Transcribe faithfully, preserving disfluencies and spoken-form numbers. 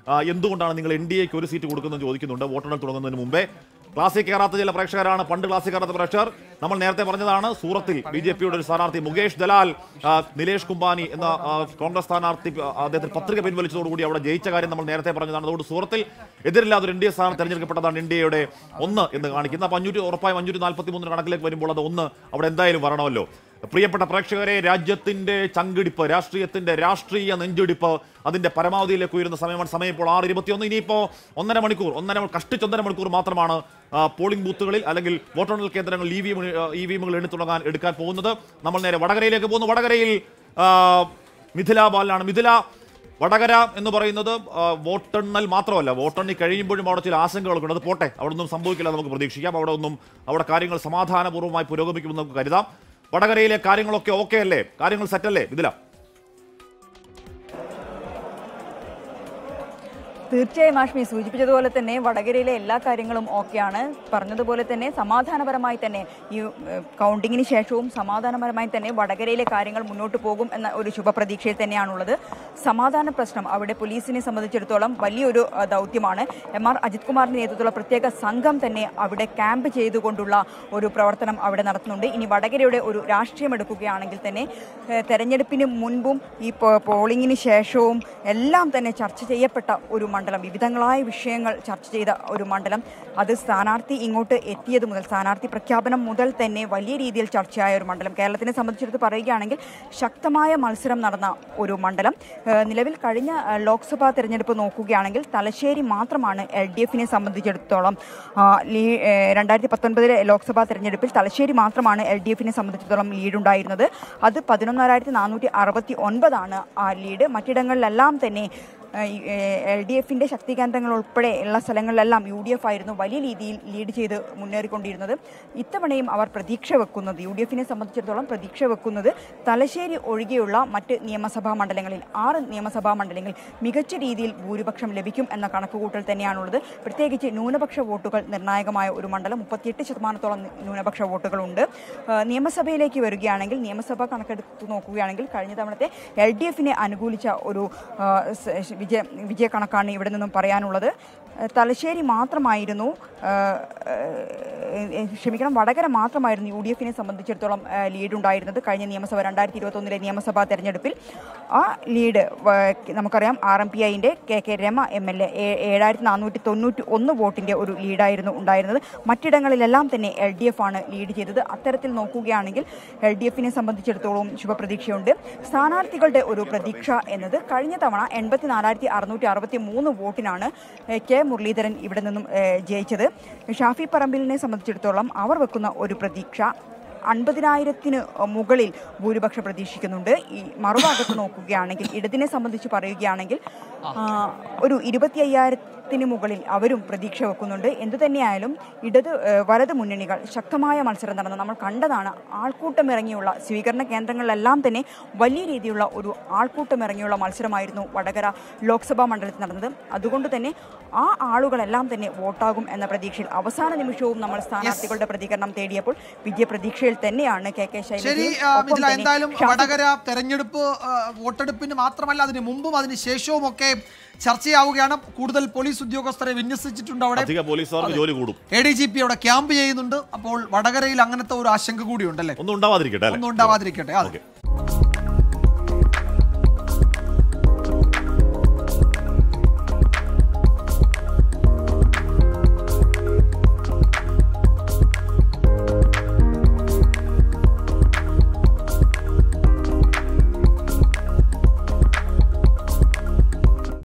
എന്തുകൊണ്ടാണ് നിങ്ങൾ N D എക്ക് ഒരു സീറ്റ് കൊടുക്കുന്നതെന്ന് ചോദിക്കുന്നുണ്ട് വോട്ടെണ്ണൽ തുടങ്ങുന്നതിന് മുമ്പേ. ക്ലാസ്സിൽ കയറാത്ത ചില പ്രേക്ഷകരാണ്, പണ്ട് ക്ലാസ്സിൽ കയറാത്ത പ്രേക്ഷകർ. നമ്മൾ നേരത്തെ പറഞ്ഞതാണ്, സൂറത്തിൽ ബി ജെ പിയുടെ ഒരു സ്ഥാനാർത്ഥി മുകേഷ് ദലാൽ നിലേഷ് കുംബാനി എന്ന കോൺഗ്രസ് സ്ഥാനാർത്ഥി അദ്ദേഹത്തിന് പത്രിക പിൻവലിച്ചതോടുകൂടി അവിടെ ജയിച്ച കാര്യം നമ്മൾ നേരത്തെ പറഞ്ഞതാണ്. അതുകൊണ്ട് സൂറത്തിൽ എതിരില്ലാതെ ഒരു എൻ ഡി എ സ്ഥാനം തെരഞ്ഞെടുക്കപ്പെട്ടതാണ് എൻ ഡി എയുടെ ഒന്ന് എന്ന് കാണിക്കുന്നത്. അപ്പോൾ അഞ്ഞൂറ്റി ഉറപ്പായും അഞ്ഞൂറ്റി നാൽപ്പത്തി മൂന്നിന് കണക്കിലേക്ക് വരുമ്പോൾ അത് ഒന്ന് അവിടെ എന്തായാലും വരണമല്ലോ. പ്രിയപ്പെട്ട പ്രേക്ഷകരെ, രാജ്യത്തിന്റെ ചങ്കിടിപ്പ്, രാഷ്ട്രീയത്തിന്റെ രാഷ്ട്രീയ നെഞ്ചിടിപ്പ് അതിന്റെ പരമാവധിയിലേക്ക് ഉയരുന്ന സമയമാണ്. സമയം ഇപ്പോൾ ആറ് ഇരുപത്തിയൊന്ന്. ഇനിയിപ്പോൾ ഒന്നര മണിക്കൂർ ഒന്നര കഷ്ടിച്ചൊന്നര മണിക്കൂർ മാത്രമാണ് പോളിംഗ് ബൂത്തുകളിൽ അല്ലെങ്കിൽ വോട്ടെണ്ണൽ കേന്ദ്രങ്ങളിൽ E V M E V എമ്മുകൾ എണ്ണി തുടങ്ങാൻ എടുക്കാൻ പോകുന്നത്. നമ്മൾ നേരെ വടകരയിലേക്ക് പോകുന്നു. വടകരയിൽ മിഥില ബാലനാണ്. മിഥില, വടകര എന്ന് പറയുന്നത് വോട്ടെണ്ണൽ മാത്രമല്ല, വോട്ടെണ്ണി കഴിയുമ്പോഴും അവിടെ ചില ആശങ്കകളൊക്കെ ഉണ്ട്. അത് പോട്ടെ, അവിടെ ഒന്നും സംഭവിക്കില്ല, നമുക്ക് പ്രതീക്ഷിക്കാം. അവിടെ ഒന്നും അവിടെ കാര്യങ്ങൾ സമാധാനപൂർവ്വമായി പുരോഗമിക്കുമെന്ന് നമുക്ക് കരുതാം. വടകരയിലെ കാര്യങ്ങളൊക്കെ ഓക്കെ അല്ലേ? കാര്യങ്ങൾ സെറ്റല്ലേ ഇതില? തീർച്ചയായും ആഷ്മി സൂചിപ്പിച്ചതുപോലെ തന്നെ വടകരയിലെ എല്ലാ കാര്യങ്ങളും ഓക്കെയാണ്. പറഞ്ഞതുപോലെ തന്നെ സമാധാനപരമായി തന്നെ ഈ കൗണ്ടിങ്ങിന് ശേഷവും സമാധാനപരമായി തന്നെ വടകരയിലെ കാര്യങ്ങൾ മുന്നോട്ട് പോകും എന്ന ഒരു ശുഭപ്രതീക്ഷയിൽ തന്നെയാണുള്ളത്. സമാധാന പ്രശ്നം അവിടെ പോലീസിനെ സംബന്ധിച്ചിടത്തോളം വലിയൊരു ദൗത്യമാണ്. എം ആർ അജിത് കുമാറിന്റെ നേതൃത്വത്തിലുള്ള പ്രത്യേക സംഘം തന്നെ അവിടെ ക്യാമ്പ് ചെയ്തുകൊണ്ടുള്ള ഒരു പ്രവർത്തനം അവിടെ നടത്തുന്നുണ്ട്. ഇനി വടകരയുടെ ഒരു രാഷ്ട്രീയം എടുക്കുകയാണെങ്കിൽ തന്നെ തെരഞ്ഞെടുപ്പിന് മുൻപും ഈ പോളിംഗിന് ശേഷവും എല്ലാം തന്നെ ചർച്ച ചെയ്യപ്പെട്ട ഒരു മണ്ഡലം, വിവിധങ്ങളായ വിഷയങ്ങൾ ചർച്ച ചെയ്ത ഒരു മണ്ഡലം. അത് സ്ഥാനാർത്ഥി ഇങ്ങോട്ട് എത്തിയത് മുതൽ, സ്ഥാനാർത്ഥി പ്രഖ്യാപനം മുതൽ തന്നെ വലിയ രീതിയിൽ ചർച്ചയായ ഒരു മണ്ഡലം. കേരളത്തിനെ സംബന്ധിച്ചിടത്ത് പറയുകയാണെങ്കിൽ ശക്തമായ മത്സരം നടന്ന ഒരു മണ്ഡലം. നിലവിൽ കഴിഞ്ഞ ലോക്സഭാ തെരഞ്ഞെടുപ്പ് നോക്കുകയാണെങ്കിൽ തലശ്ശേരി മാത്രമാണ് എൽ ഡി എഫിനെ സംബന്ധിച്ചിടത്തോളം രണ്ടായിരത്തി പത്തൊൻപതിലെ ലോക്സഭാ തെരഞ്ഞെടുപ്പിൽ തലശ്ശേരി മാത്രമാണ് എൽ ഡി എഫിനെ സംബന്ധിച്ചിടത്തോളം ലീഡുണ്ടായിരുന്നത്. അത് പതിനൊന്നായിരത്തി നാനൂറ്റി അറുപത്തി ഒൻപതാണ് ആ ലീഡ്. മറ്റിടങ്ങളിലെല്ലാം തന്നെ എൽ ഡി എഫിൻ്റെ ശക്തി കേന്ദ്രങ്ങൾ ഉൾപ്പെടെ ഉള്ള സ്ഥലങ്ങളിലെല്ലാം യു ഡി എഫ് ആയിരുന്നു വലിയ രീതിയിൽ ലീഡ് ചെയ്ത് മുന്നേറിക്കൊണ്ടിരുന്നത്. ഇത്തവണയും അവർ പ്രതീക്ഷ വെക്കുന്നത്, യു ഡി എഫിനെ സംബന്ധിച്ചിടത്തോളം പ്രതീക്ഷ വെക്കുന്നത് തലശ്ശേരി ഒഴികെയുള്ള മറ്റ് നിയമസഭാ മണ്ഡലങ്ങളിൽ, ആറ് നിയമസഭാ മണ്ഡലങ്ങളിൽ മികച്ച രീതിയിൽ ഭൂരിപക്ഷം ലഭിക്കും എന്ന കണക്കുകൂട്ടൽ തന്നെയാണുള്ളത്. പ്രത്യേകിച്ച് ന്യൂനപക്ഷ വോട്ടുകൾ നിർണായകമായ ഒരു മണ്ഡലം, മുപ്പത്തിയെട്ട് ശതമാനത്തോളം ന്യൂനപക്ഷ വോട്ടുകളുണ്ട്. നിയമസഭയിലേക്ക് വരികയാണെങ്കിൽ, നിയമസഭ കണക്കെടുത്ത് നോക്കുകയാണെങ്കിൽ കഴിഞ്ഞ തവണത്തെ എൽ ഡി എഫിനെ അനുകൂലിച്ച ഒരു വിജയ വിജയക്കണക്കാണ് ഇവിടെ നിന്നും പറയാനുള്ളത്. തലശ്ശേരി മാത്രമായിരുന്നു, ക്ഷമിക്കണം വടകര മാത്രമായിരുന്നു യു ഡി എഫിനെ സംബന്ധിച്ചിടത്തോളം ലീഡുണ്ടായിരുന്നത് കഴിഞ്ഞ നിയമസഭ രണ്ടായിരത്തി ഇരുപത്തൊന്നിലെ നിയമസഭാ തെരഞ്ഞെടുപ്പിൽ. ആ ലീഡ് നമുക്കറിയാം, ആർ എം പി ഐൻ്റെ K K Rema M L A ഏഴായിരത്തി നാനൂറ്റി തൊണ്ണൂറ്റി ഒന്ന് വോട്ടിൻ്റെ ഒരു ലീഡായിരുന്നു ഉണ്ടായിരുന്നത്. മറ്റിടങ്ങളിലെല്ലാം തന്നെ എൽ ഡി എഫ് ആണ് ലീഡ് ചെയ്തത്. അത്തരത്തിൽ നോക്കുകയാണെങ്കിൽ എൽ ഡി എഫിനെ സംബന്ധിച്ചിടത്തോളം ശുഭപ്രതീക്ഷയുണ്ട്. സ്ഥാനാർത്ഥികളുടെ ഒരു പ്രതീക്ഷ എന്നത് കഴിഞ്ഞ തവണ എൺപത്തി നാലായിരത്തി അറുന്നൂറ്റി അറുപത്തി മൂന്ന് വോട്ടിനാണ് കെ മുരളീധരൻ ഇവിടെ നിന്നും ജയിച്ചത്. ഷാഫി പറമ്പിലിനെ സംബന്ധിച്ചിടത്തോളം അവർ വെക്കുന്ന ഒരു പ്രതീക്ഷ അൻപതിനായിരത്തിന് മുകളിൽ ഭൂരിപക്ഷം പ്രതീക്ഷിക്കുന്നുണ്ട്. ഈ മറുഭാഗത്ത് നോക്കുകയാണെങ്കിൽ, ഇടതിനെ സംബന്ധിച്ച് പറയുകയാണെങ്കിൽ ഒരു ഇരുപത്തി അയ്യായിരത്തിന് മുകളിൽ അവരും പ്രതീക്ഷ വെക്കുന്നുണ്ട്. എന്തുതന്നെയായാലും ഇടത് വലത് മുന്നണികൾ ശക്തമായ മത്സരം നടന്നു നമ്മൾ കണ്ടതാണ്. ആൾക്കൂട്ടം ഇറങ്ങിയുള്ള സ്വീകരണ കേന്ദ്രങ്ങളിലെല്ലാം തന്നെ വലിയ രീതിയിലുള്ള ഒരു ആൾക്കൂട്ടം ഇറങ്ങിയുള്ള മത്സരമായിരുന്നു വടകര ലോക്സഭാ മണ്ഡലത്തിൽ നടന്നത്. അതുകൊണ്ട് തന്നെ ആ ആളുകളെല്ലാം തന്നെ വോട്ടാകും എന്ന പ്രതീക്ഷയിൽ അവസാന നിമിഷവും നമ്മൾ സ്ഥാനാർത്ഥികളുടെ പ്രതികരണം തേടിയപ്പോൾ വിജയപ്രതീക്ഷയിൽ തന്നെയാണ് കെ കെ ശൈലജ. എന്തായാലും വടകര തെരഞ്ഞെടുപ്പ് വോട്ടെടുപ്പിന് മാത്രമല്ല അതിന് മുമ്പും അതിന് ശേഷവും ഒക്കെ ചർച്ചയാവുകയാണ്. കൂടുതൽ പോലീസ് ഉദ്യോഗസ്ഥരെ വിന്യസിച്ചിട്ടുണ്ട്. അവിടെ എ ഡി ജി പി അവിടെ ക്യാമ്പ് ചെയ്യുന്നുണ്ട്. അപ്പോൾ വടകരയിൽ അങ്ങനത്തെ ഒരു ആശങ്ക കൂടി ഉണ്ടല്ലേ? ഒന്നും ഉണ്ടാവാതിരിക്കട്ടെ ഒന്നും ഉണ്ടാവാതിരിക്കട്ടെ അതെ.